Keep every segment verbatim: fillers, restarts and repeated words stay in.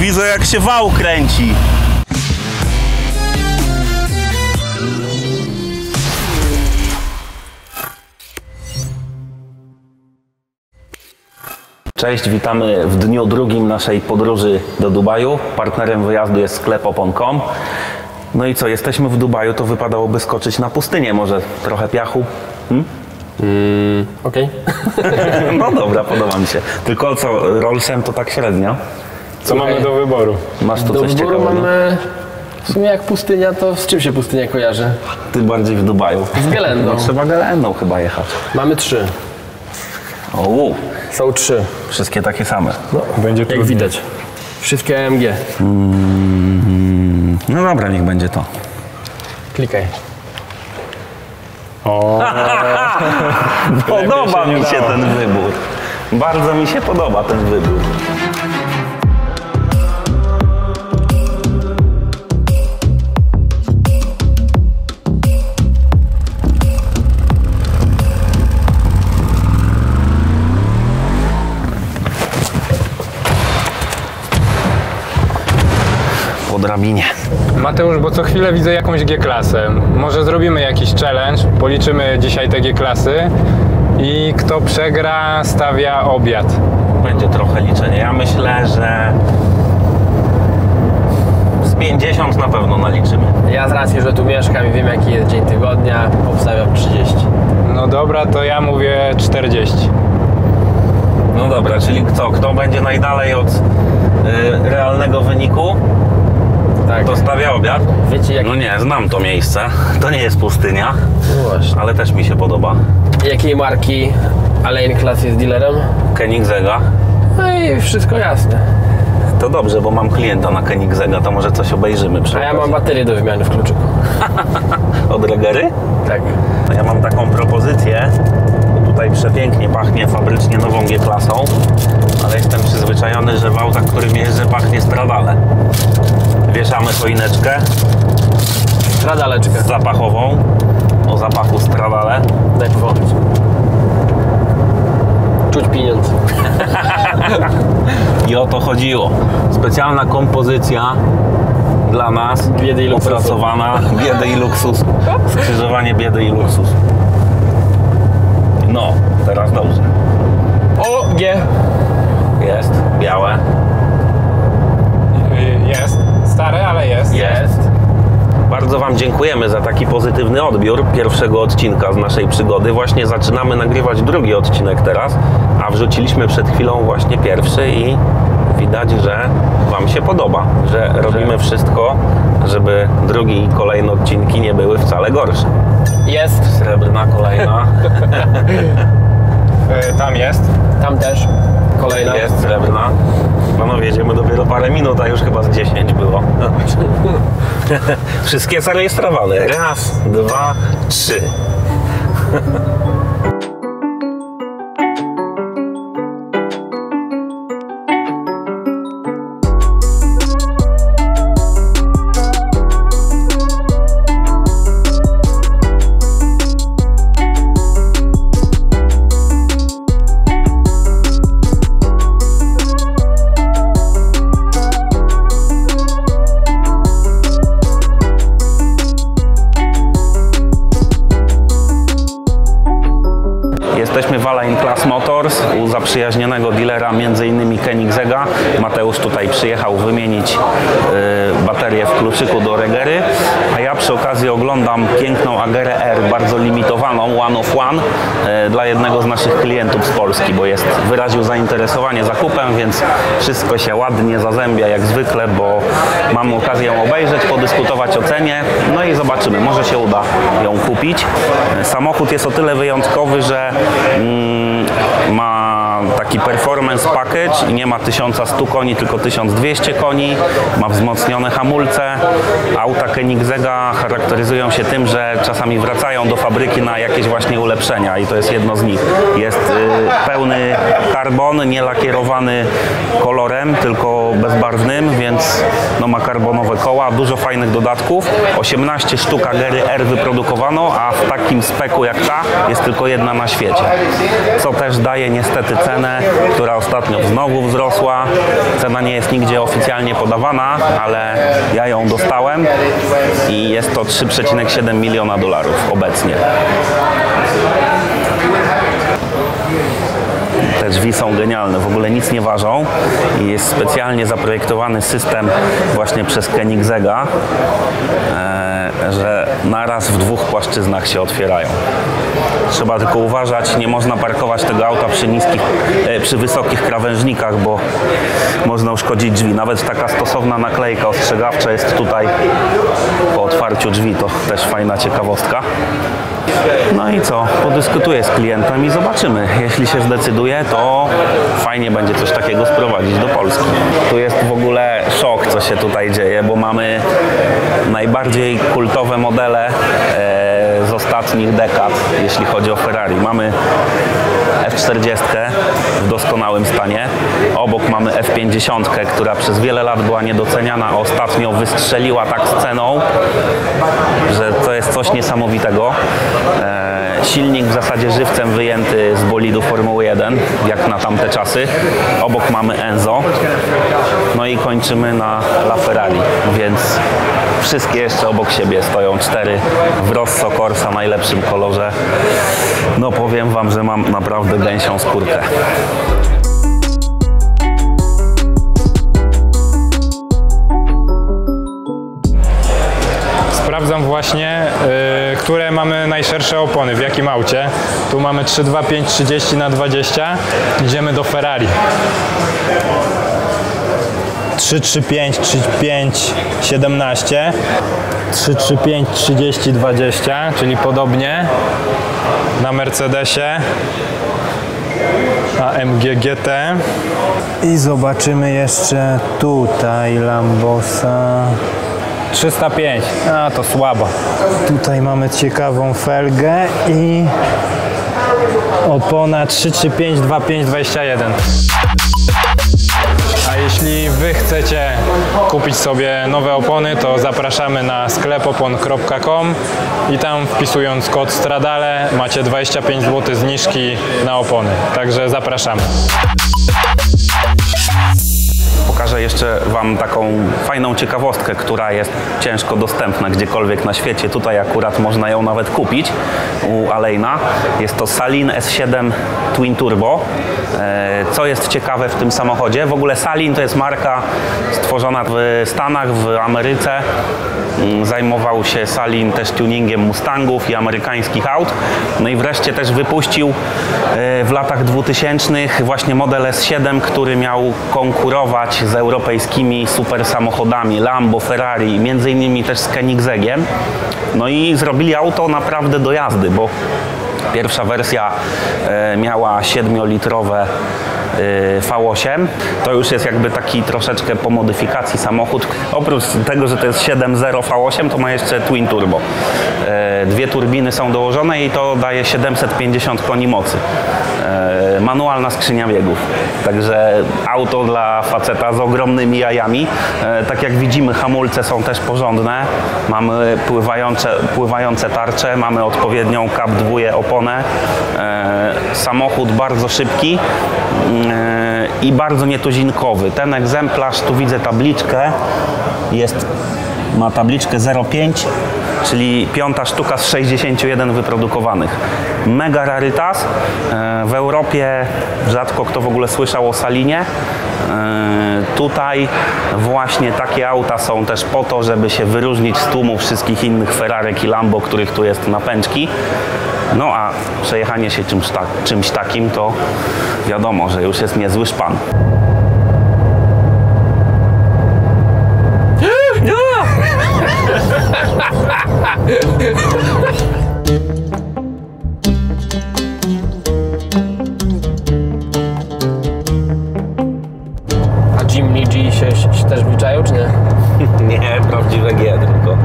widzę jak się wał kręci. Cześć, witamy w dniu drugim naszej podróży do Dubaju. Partnerem wyjazdu jest sklep opon kropka com. No i co, jesteśmy w Dubaju, to wypadałoby skoczyć na pustynię, może trochę piachu? Hmm? Mm, Okej. Okay. No dobra, podoba mi się. Tylko co, Rollsem to tak średnio? Co okay. mamy do wyboru? Masz tu do coś wyboru ciekawego? mamy... W sumie jak pustynia, to z czym się pustynia kojarzy? Ty bardziej w Dubaju. Z Gelendą. No, trzeba Gelendą chyba jechać. Mamy trzy. O, Są trzy. wszystkie takie same. No, będzie jak trudniej. Widać. Wszystkie A M G. Mm, no dobra, niech będzie to. Klikaj. O, podoba mi się ten wybór. Bardzo mi się podoba ten wybór. Po drabinie. Mateusz, bo co chwilę widzę jakąś G-klasę. Może zrobimy jakiś challenge, policzymy dzisiaj te G-klasy i kto przegra, stawia obiad. Będzie trochę liczenia. Ja myślę, że z pięćdziesiąt na pewno naliczymy. Ja z racji, że tu mieszkam i wiem jaki jest dzień tygodnia, obstawiam trzydzieści. No dobra, to ja mówię czterdzieści. No dobra, czyli co? Kto będzie najdalej od y, realnego wyniku? Tak. To stawia obiad? Wiecie jak... No nie, znam to miejsce. To nie jest pustynia, No właśnie. ale też mi się podoba. Jakiej marki Alain Class jest dealerem? Koenigsegga. No i wszystko jasne. To dobrze, bo mam klienta na Koenigsegga, to może coś obejrzymy przy A ja okazji. mam baterię do wymiany w kluczyku. Od Regery? Tak. No ja mam taką propozycję. Tutaj przepięknie pachnie fabrycznie nową G-klasą, ale jestem przyzwyczajony, że w autach, którym jeżdżę, pachnie Stradale. Wieszamy choineczkę Stradaleczkę. zapachową o zapachu Stradale. Daj powąchać. Czuć pieniądze. I o to chodziło. Specjalna kompozycja dla nas, biedy i luksusu. opracowana, biedy i luksusu. Skrzyżowanie biedy i luksusu. No, teraz dobrze. O, G. Jest, białe. Jest. Stare, ale jest. Jest. Bardzo Wam dziękujemy za taki pozytywny odbiór pierwszego odcinka z naszej przygody. Właśnie zaczynamy nagrywać drugi odcinek teraz, a wrzuciliśmy przed chwilą właśnie pierwszy i widać, że Wam się podoba, że robimy wszystko, żeby drugi i kolejne odcinki nie były wcale gorsze. Jest. Srebrna kolejna. Tam jest. Tam też. Kolejna. Jest srebrna. Panowie, jedziemy dopiero parę minut, a już chyba z dziesięć było. Wszystkie zarejestrowane. Raz, dwa, trzy. Jesteśmy w Alain Class Motors u zaprzyjaźnionego dealera między innymi Koenigsegga. Mateusz tutaj przyjechał wymienić y, baterię w kluczyku do Regery, a ja przy okazji oglądam piękną Agerę R, bardzo limitowaną, one of one, y, dla jednego z naszych klientów z Polski, bo jest, wyraził zainteresowanie zakupem, więc wszystko się ładnie zazębia jak zwykle, bo mamy okazję ją obejrzeć, podyskutować o cenie, no i zobaczymy, może się uda ją kupić. Samochód jest o tyle wyjątkowy, że mm, ma taki performance package i nie ma tysiąc stu koni, tylko tysiąc dwieście koni, ma wzmocnione hamulce. Auta Koenigsegga charakteryzują się tym, że czasami wracają do fabryki na jakieś właśnie ulepszenia i to jest jedno z nich. Jest y, pełny karbon, nie lakierowany kolorem, tylko bezbarwnym, więc no, ma karbonowe koła, dużo fajnych dodatków. osiemnaście sztuk Agery R wyprodukowano, a w takim speku jak ta jest tylko jedna na świecie. Co też daje niestety cenę, która ostatnio znowu wzrosła. Cena nie jest nigdzie oficjalnie podawana, ale ja ją dostałem i jest to trzy przecinek siedem miliona dolarów obecnie. Te drzwi są genialne, w ogóle nic nie ważą i jest specjalnie zaprojektowany system właśnie przez Koenigsegga, e, że naraz w dwóch płaszczyznach się otwierają. Trzeba tylko uważać, nie można parkować tego auta przy niskich, e, przy wysokich krawężnikach, bo można uszkodzić drzwi. Nawet taka stosowna naklejka ostrzegawcza jest tutaj po otwarciu drzwi, to też fajna ciekawostka. No i co? Podyskutuję z klientem i zobaczymy. Jeśli się zdecyduje, to fajnie będzie coś takiego sprowadzić do Polski. Tu jest w ogóle szok, co się tutaj dzieje, bo mamy najbardziej kultowe modele z ostatnich dekad, jeśli chodzi o Ferrari. Mamy F czterdzieści w doskonałym stanie. Obok mamy F pięćdziesiąt, która przez wiele lat była niedoceniana, a ostatnio wystrzeliła tak z ceną, że to jest coś niesamowitego. E, silnik w zasadzie żywcem wyjęty z bolidu Formuły jeden, jak na tamte czasy. Obok mamy Enzo. No i kończymy na LaFerrari, więc wszystkie jeszcze obok siebie stoją cztery w Rosso Corsa, najlepszym kolorze. No powiem wam, że mam naprawdę gęsią skórkę. Sprawdzam właśnie, yy, które mamy najszersze opony, w jakim aucie. Tu mamy trzy dwa pięć trzydzieści na dwadzieścia. Idziemy do Ferrari. trzy trzy pięć trzy pięć siedemnaście, trzy trzy pięć trzydzieści dwadzieścia, czyli podobnie na Mercedesie, A M G G T. I zobaczymy jeszcze tutaj Lambosa trzysta pięć, a to słabo. Tutaj mamy ciekawą felgę i opona trzy trzy pięć dwa pięć dwadzieścia jeden. A jeśli wy chcecie kupić sobie nowe opony, to zapraszamy na sklep opon kropka com i tam wpisując kod Stradale macie dwadzieścia pięć złotych zniżki na opony. Także zapraszamy. Pokażę jeszcze wam taką fajną ciekawostkę, która jest ciężko dostępna gdziekolwiek na świecie. Tutaj akurat można ją nawet kupić u Alejna. Jest to Salin S siedem Twin Turbo. Co jest ciekawe w tym samochodzie? W ogóle Salin to jest marka stworzona w Stanach, w Ameryce. Zajmował się Salin też tuningiem Mustangów i amerykańskich aut. No i wreszcie też wypuścił w latach dwutysięcznych właśnie model S siedem, który miał konkurować z europejskimi super samochodami Lambo, Ferrari, między innymi też z Koenigseggiem. No i zrobili auto naprawdę do jazdy, bo pierwsza wersja miała siedmiolitrowe V osiem. To już jest jakby taki troszeczkę po modyfikacji samochód. Oprócz tego, że to jest siedem zero V osiem, to ma jeszcze Twin Turbo. Dwie turbiny są dołożone i to daje siedemset pięćdziesiąt koni mocy. Manualna skrzynia biegów. Także auto dla faceta z ogromnymi jajami. Tak jak widzimy, hamulce są też porządne. Mamy pływające, pływające tarcze, mamy odpowiednią K A P dwa oponę. Samochód bardzo szybki i bardzo nietuzinkowy. Ten egzemplarz, tu widzę tabliczkę, jest, ma tabliczkę zero pięć, czyli piąta sztuka z sześćdziesięciu jeden wyprodukowanych. Mega rarytas. W Europie rzadko kto w ogóle słyszał o Salinie. Tutaj właśnie takie auta są też po to, żeby się wyróżnić z tłumu wszystkich innych Ferrarek i Lambo, których tu jest na pęczki. No a przejechanie się czymś, tak, czymś takim to wiadomo, że już jest niezły szpan. A Jimny G się, się też wliczają, czy nie? Nie, prawdziwe G tylko.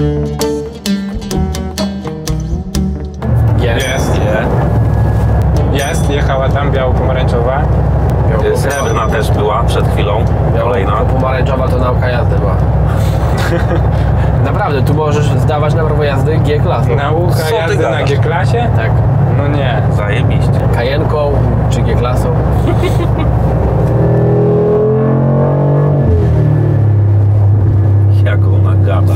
Jest. Nie. Jest, jechała tam biało-pomarańczowa. Srebrna też była przed chwilą, kolejna. Pomarańczowa to nauka jazdy była. Naprawdę, tu możesz zdawać na prawo jazdy G-klasą. Nauka Co ty jazdy na gadasz? G-klasie? Tak. No nie. Zajebiście. Kajenką czy G-klasą. Jak ona gada.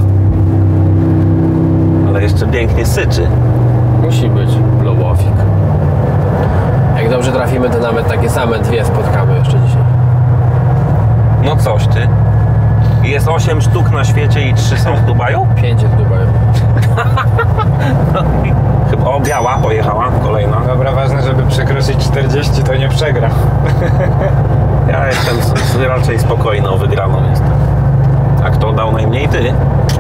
Ale jeszcze pięknie syczy. Musi być blowofik. Jak dobrze trafimy, to nawet takie same dwie spotkamy jeszcze dzisiaj. No coś ty. Jest osiem sztuk na świecie i trzy są w Dubaju? Pięć jest w Dubaju. Chyba, o, biała pojechała, kolejna. Dobra, ważne, żeby przekroczyć czterdzieści, to nie przegra. Ja jestem s- raczej spokojny, o wygraną jestem. A kto dał najmniej? Ty.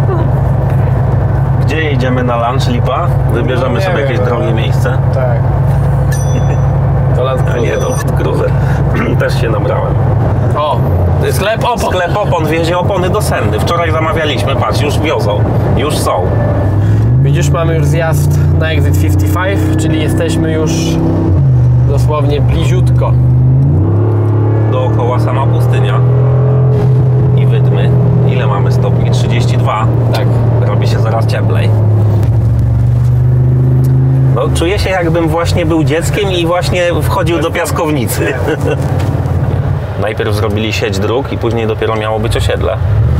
Gdzie jedziemy na lunch, Lipa? Wybierzemy No nie sobie wiem, jakieś no. drogie miejsce. Tak. To Land A nie, Cruiser. to Cruiser. Też się nabrałem. O! Sklep opon! Sklep opon wiezie opony do Sendy. Wczoraj zamawialiśmy, patrz, już wiozą. Już są. Widzisz, mamy już zjazd na Exit pięćdziesiąt pięć, czyli jesteśmy już dosłownie bliziutko. Dookoła sama pustynia. I wydmy. Ile mamy stopni? trzydzieści dwa. Tak. Robi się zaraz cieplej. No, czuję się, jakbym właśnie był dzieckiem i właśnie wchodził do piaskownicy. Najpierw zrobili sieć dróg i później dopiero miało być osiedle.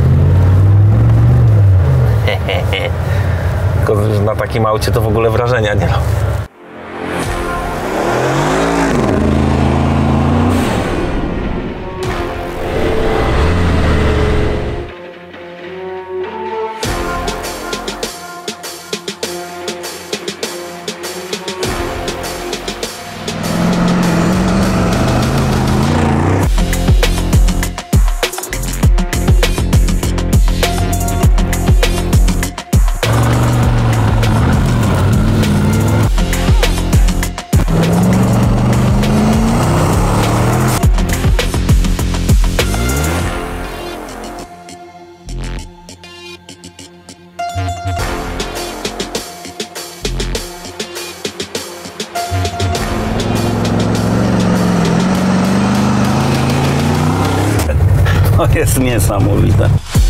Tylko na takim aucie to w ogóle wrażenia nie robi. To jest niesamowite.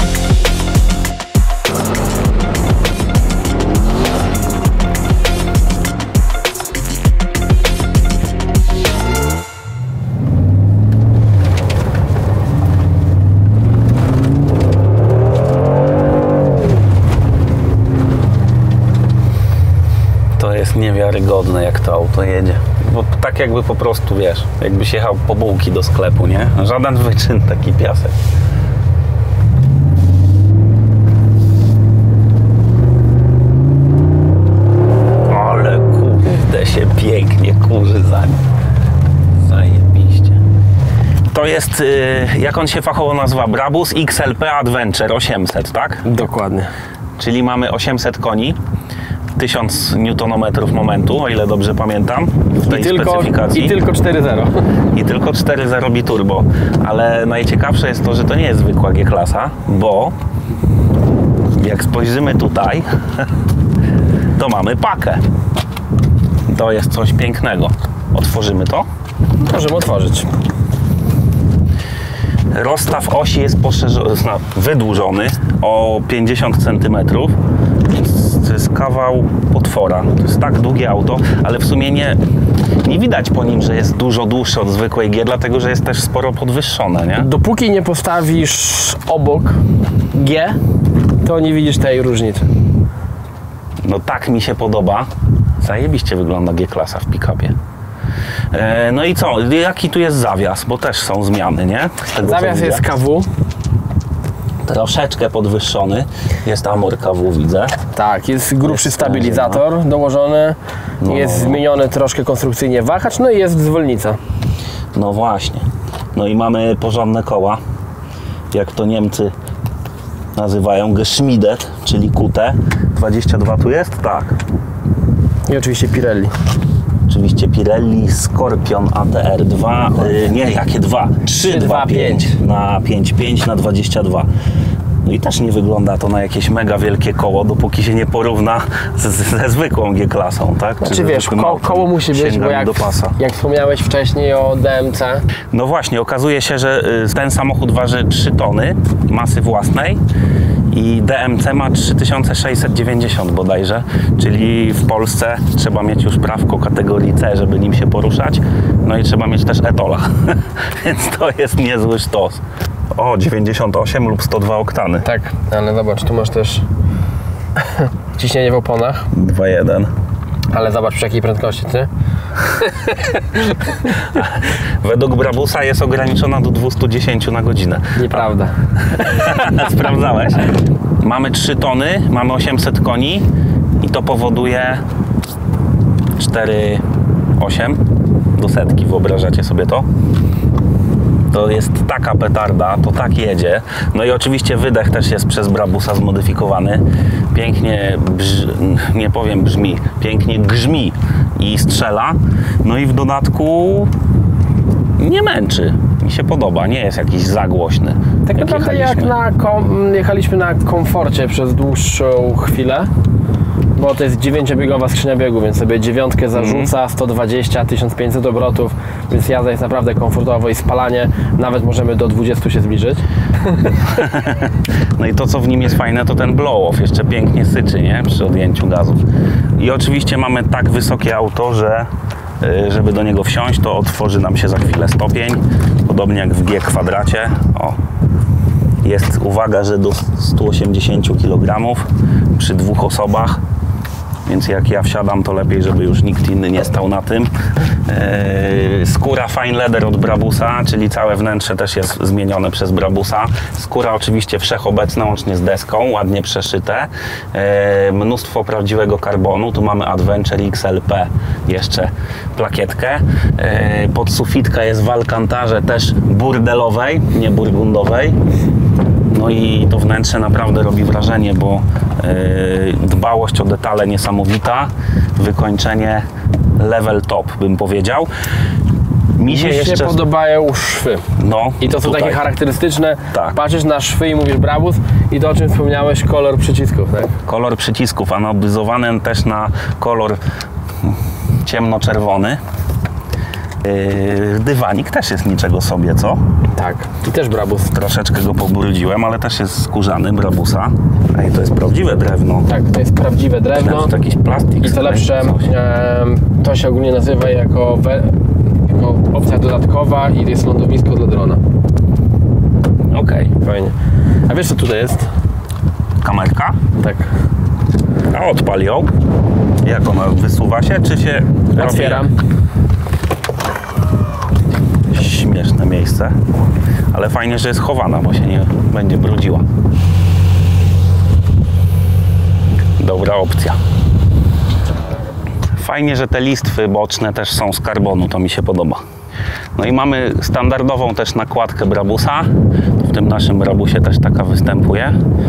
To jest niewiarygodne, jak to auto jedzie. Bo tak jakby po prostu, wiesz, jakbyś jechał po bułki do sklepu, nie? Żaden wyczyn, taki piasek. Ale kurde się pięknie kurzy za nim. Zajebiście. To jest, y, jak on się fachowo nazywa? Brabus X L P Adventure osiemset, tak? Dokładnie. Czyli mamy osiemset koni, tysiąc niutonometrów momentu, o ile dobrze pamiętam, w tej I tylko, specyfikacji. I tylko cztery zero. I tylko cztery zero biturbo. Ale najciekawsze jest to, że to nie jest zwykła G-klasa, bo jak spojrzymy tutaj, to mamy pakę. To jest coś pięknego. Otworzymy to. Możemy otworzyć. Rozstaw osi jest poszerzony, wydłużony o pięćdziesiąt centymetrów. To jest kawał potwora. To jest tak długie auto, ale w sumie nie, nie widać po nim, że jest dużo dłuższe od zwykłej G, dlatego że jest też sporo podwyższone, nie? Dopóki nie postawisz obok G, to nie widzisz tej różnicy. No tak mi się podoba. Zajebiście wygląda G-klasa w pick-upie. E, no i co? Jaki tu jest zawias? Bo też są zmiany, nie? Z tego, co Zawias widzę. jest K W. Troszeczkę podwyższony. Jest amor K W, widzę. Tak, jest grubszy Jest stabilizator dołożony. No. Jest zmieniony troszkę konstrukcyjnie wahacz, no i jest zwolnica. No właśnie. No i mamy porządne koła. Jak to Niemcy nazywają, geschmiedet, czyli kute. dwadzieścia dwa tu jest? Tak. I oczywiście Pirelli. Oczywiście Pirelli Scorpion A T R dwa, yy, nie, jakie dwa? trzy dwa pięć na pięć pięć na dwadzieścia dwa. No i też nie wygląda to na jakieś mega wielkie koło, dopóki się nie porówna z, ze zwykłą G-klasą, tak? Czy Czy ze wiesz, zwykłym ko autem. koło musi być, bo Sięgami jak, do pasa. jak wspomniałeś wcześniej o D M C, No właśnie, okazuje się, że y, ten samochód waży trzy tony masy własnej i D M C ma trzy tysiące sześćset dziewięćdziesiąt bodajże, czyli w Polsce trzeba mieć już prawko kategorii C, żeby nim się poruszać, no i trzeba mieć też etola, więc to jest niezły sztos. O, dziewięćdziesiąt osiem lub sto dwa oktany. tak, ale zobacz, tu masz też ciśnienie w oponach, dwa jeden. ale zobacz przy jakiej prędkości, ty? Według Brabusa jest ograniczona do dwieście dziesięć na godzinę. Nieprawda. Sprawdzałeś? Mamy trzy tony, mamy osiemset koni i to powoduje cztery osiem do setki, wyobrażacie sobie to? To jest taka petarda, to tak jedzie. No i oczywiście wydech też jest przez Brabusa zmodyfikowany. Pięknie, brz... nie powiem brzmi, pięknie grzmi i strzela. No i w dodatku nie męczy. Mi się podoba, nie jest jakiś zagłośny. Tak naprawdę jak na kom jechaliśmy na komforcie przez dłuższą chwilę, bo to jest dziewięciobiegowa skrzynia biegu, więc sobie dziewiątkę zarzuca, mm. sto dwadzieścia, tysiąc pięćset obrotów, więc jazda jest naprawdę komfortowo i spalanie nawet możemy do dwudziestu się zbliżyć. No i to, co w nim jest fajne, to ten blow-off, jeszcze pięknie syczy, nie? Przy odjęciu gazów. I oczywiście mamy tak wysokie auto, że żeby do niego wsiąść, to otworzy nam się za chwilę stopień, podobnie jak w G kwadracie. O. Jest uwaga, że do stu osiemdziesięciu kilogramów przy dwóch osobach, więc jak ja wsiadam, to lepiej, żeby już nikt inny nie stał na tym. Yy, skóra fine leather od Brabusa, czyli całe wnętrze też jest zmienione przez Brabusa. Skóra oczywiście wszechobecna, łącznie z deską, ładnie przeszyte. Yy, mnóstwo prawdziwego karbonu. Tu mamy Adventure X L P, jeszcze plakietkę. Yy, podsufitka jest w alkantarze też burdelowej, nie burgundowej. No i to wnętrze naprawdę robi wrażenie, bo yy, dbałość o detale niesamowita, wykończenie level top, bym powiedział. Mi się Mi jeszcze się podobają szwy. No, I to są tutaj. takie charakterystyczne. Tak. Patrzysz na szwy i mówisz Brabus i to, o czym wspomniałeś, kolor przycisków, tak? Kolor przycisków, anodizowany też na kolor ciemnoczerwony. Yy, dywanik też jest niczego sobie, co? Tak. I też Brabus. Troszeczkę go pobrudziłem, ale też jest skórzany Brabusa. Ej, to jest prawdziwe drewno. Tak, to jest prawdziwe drewno. To jakiś plastik. I co lepsze, em, to się ogólnie nazywa jako, we, jako opcja dodatkowa i jest lądowisko dla drona. Okej. Okay. Fajnie. A wiesz co tutaj jest? Kamerka? Tak. A odpal ją. Jak ona wysuwa się, czy się Otwieram. robi? Śmieszne miejsce. Ale fajnie, że jest chowana, bo się nie będzie brudziła. Dobra opcja. Fajnie, że te listwy boczne też są z karbonu, to mi się podoba. No i mamy standardową też nakładkę Brabusa. W tym naszym Brabusie też taka występuje.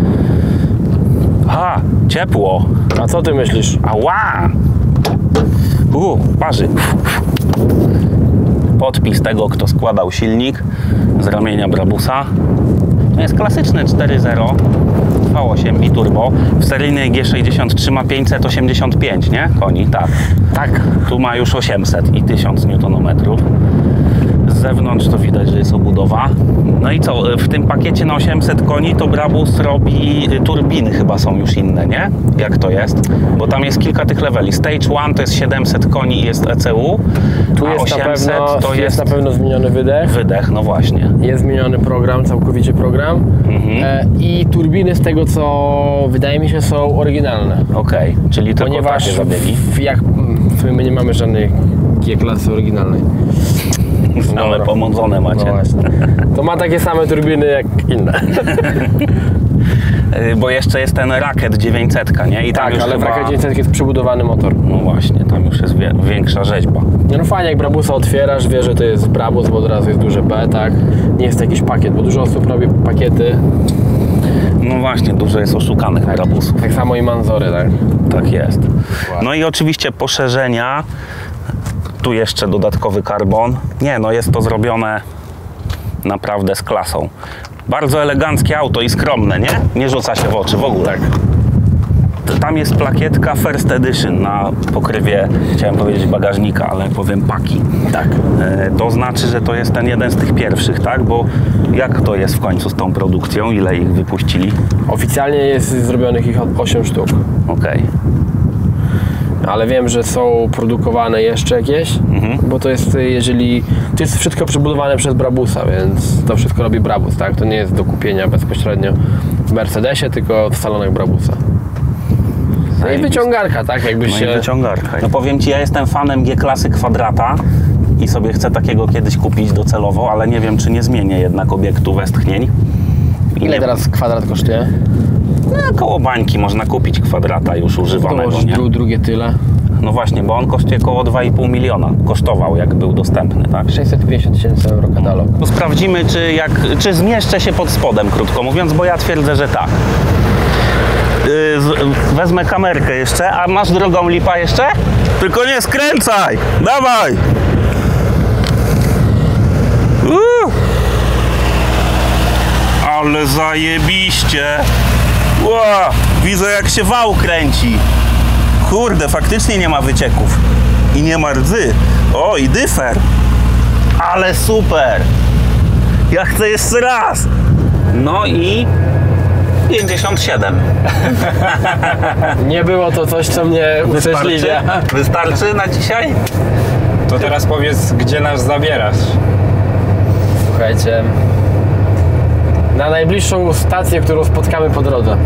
A, ciepło. A co ty myślisz? Ała! U, parzy. Podpis tego, kto składał silnik z ramienia Brabusa. To jest klasyczny cztery zero V osiem biturbo. W seryjnej G sześćdziesiąt trzy ma pięćset osiemdziesiąt pięć, nie? Koni, tak. Tak. Tu ma już osiemset i tysiąc niutonometrów. Z zewnątrz to widać, że jest obudowa. No i co, w tym pakiecie na osiemset koni to Brabus robi, turbiny chyba są już inne, nie? Jak to jest? Bo tam jest kilka tych leveli. Stage jeden to jest siedemset koni i jest E C U, Tu a jest, na osiemset pewno, to jest jest na pewno zmieniony wydech. wydech, no właśnie. Jest zmieniony program, całkowicie program. Mhm. E, I turbiny z tego, co wydaje mi się, są oryginalne. Okej, okay. Czyli tylko Ponieważ takie zabiegi. w, jak, my nie mamy żadnej G-klasy oryginalnej. Same Dobra. pomodzone macie. No właśnie. To ma takie same turbiny jak inne. Bo jeszcze jest ten Racket dziewięćset, nie? I tam Tak, już ale chyba... w Racket dziewięćset jest przybudowany motor. No właśnie, tam już jest wie... większa rzeźba. No fajnie, jak Brabusa otwierasz, wie, że to jest Brabus, bo od razu jest duże B, tak? Nie jest to jakiś pakiet, bo dużo osób robi pakiety. No właśnie, dużo jest oszukanych Tak, Brabusów. tak samo i Manzory, tak? Tak jest. No i oczywiście poszerzenia. Tu jeszcze dodatkowy karbon. Nie, no jest to zrobione naprawdę z klasą. Bardzo eleganckie auto i skromne, nie? Nie rzuca się w oczy w ogóle. Tak. Tam jest plakietka First Edition na pokrywie, chciałem powiedzieć bagażnika, ale powiem paki. Tak. E, To znaczy, że to jest ten jeden z tych pierwszych, tak? Bo jak to jest w końcu z tą produkcją? Ile ich wypuścili? Oficjalnie jest zrobionych ich osiem sztuk. Okej. Ale wiem, że są produkowane jeszcze jakieś, Mhm. bo to jest, jeżeli... To jest wszystko przebudowane przez Brabusa, więc to wszystko robi Brabus, tak? To nie jest do kupienia bezpośrednio w Mercedesie, tylko w salonach Brabusa. No i wyciągarka, tak? Jakbyś No się... i wyciągarka. No powiem Ci, ja jestem fanem G-klasy kwadrata i sobie chcę takiego kiedyś kupić docelowo, ale nie wiem, czy nie zmienię jednak obiektu westchnień. I Ile nie- teraz kwadrat kosztuje? No, koło bańki można kupić kwadrata już używanego, Dołożysz nie? dru, drugie tyle. No właśnie, bo on kosztuje około dwa i pół miliona. Kosztował, jak był dostępny, tak? sześćset pięćdziesiąt tysięcy euro katalog. To sprawdzimy, czy, jak, czy zmieszczę się pod spodem, krótko mówiąc, bo ja twierdzę, że tak. Yy, z, wezmę kamerkę jeszcze, a masz drogą lipa jeszcze? Tylko nie skręcaj! Dawaj! Uuu. Ale zajebiście! Ła, widzę, jak się wał kręci. Kurde, faktycznie nie ma wycieków. I nie ma rdzy. O, i dyfer. Ale super! Ja chcę jeszcze raz! No i pięćdziesiąt siedem. Nie było to coś, co mnie ucieszliwia. Wystarczy na dzisiaj? To teraz powiedz, gdzie nas zabierasz. Słuchajcie, na najbliższą stację, którą spotkamy po drodze.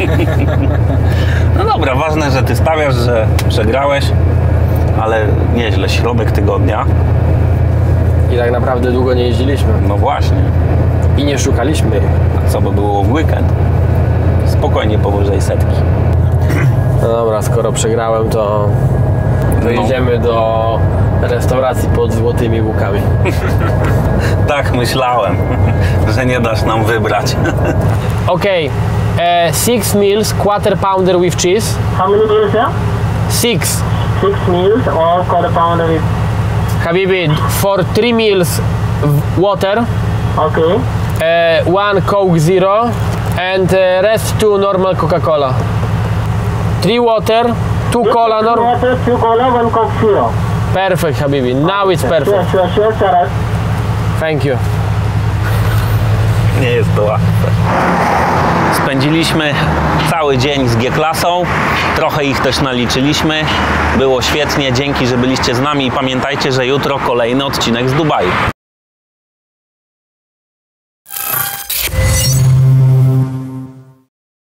No dobra, ważne, że ty stawiasz, że przegrałeś, ale nieźle, środek tygodnia. I tak naprawdę długo nie jeździliśmy. No właśnie, I nie szukaliśmy ich. a co by było w weekend? Spokojnie powyżej setki. No dobra, skoro przegrałem, to, to No. jedziemy do restauracji pod Złotymi Łukami. Tak myślałem, że nie dasz nam wybrać. Okay, uh, six meals, quarter pounder with cheese. How many meals, yeah? Six. Six meals or quarter pounder with... Habibi, for three meals, w- water, Okay. uh, one Coke Zero, and uh, rest two normal Coca-Cola. Three water, two cola, Two normal. water, two cola, one Coke Zero. Perfect, Habibi. Now it's Sure, perfect. sure, sure, sir. Thank you. Nie jest to łatwe. Spędziliśmy cały dzień z G-klasą, trochę ich też naliczyliśmy. Było świetnie, dzięki, że byliście z nami i pamiętajcie, że jutro kolejny odcinek z Dubaju.